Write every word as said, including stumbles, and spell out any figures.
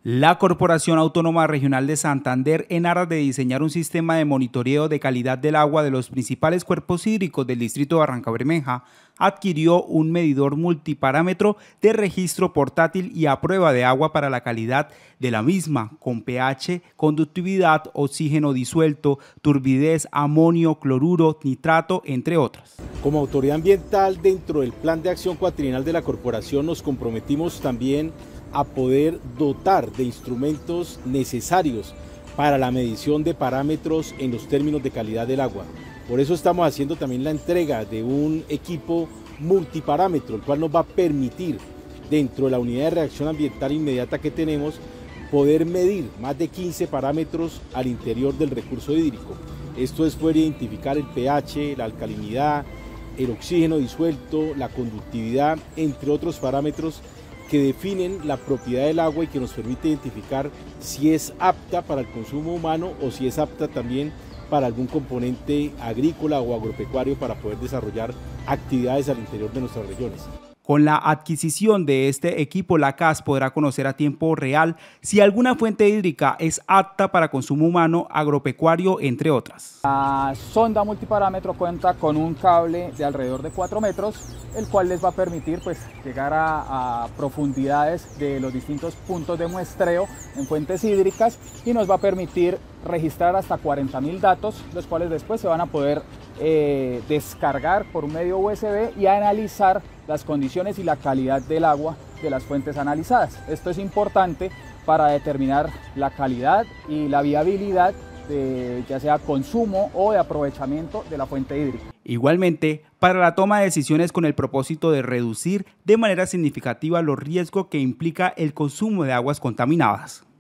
La Corporación Autónoma Regional de Santander, en aras de diseñar un sistema de monitoreo de calidad del agua de los principales cuerpos hídricos del distrito de Barrancabermeja, adquirió un medidor multiparámetro de registro portátil y a prueba de agua para la calidad de la misma, con pH, conductividad, oxígeno disuelto, turbidez, amonio, cloruro, nitrato, entre otras. Como autoridad ambiental, dentro del plan de acción cuatrienal de la corporación, nos comprometimos también a poder dotar de instrumentos necesarios para la medición de parámetros en los términos de calidad del agua. Por eso estamos haciendo también la entrega de un equipo multiparámetro, el cual nos va a permitir, dentro de la unidad de reacción ambiental inmediata que tenemos, poder medir más de quince parámetros al interior del recurso hídrico. Esto es poder identificar el pH, la alcalinidad, el oxígeno disuelto, la conductividad, entre otros parámetros que definen la propiedad del agua y que nos permite identificar si es apta para el consumo humano o si es apta también para algún componente agrícola o agropecuario para poder desarrollar actividades al interior de nuestras regiones. Con la adquisición de este equipo, la C A S podrá conocer a tiempo real si alguna fuente hídrica es apta para consumo humano, agropecuario, entre otras. La sonda multiparámetro cuenta con un cable de alrededor de cuatro metros, el cual les va a permitir pues, llegar a, a profundidades de los distintos puntos de muestreo en fuentes hídricas y nos va a permitir registrar hasta cuarenta mil datos, los cuales después se van a poder eh, descargar por un medio U S B y analizar las condiciones y la calidad del agua de las fuentes analizadas. Esto es importante para determinar la calidad y la viabilidad de ya sea consumo o de aprovechamiento de la fuente hídrica. Igualmente, para la toma de decisiones con el propósito de reducir de manera significativa los riesgos que implica el consumo de aguas contaminadas.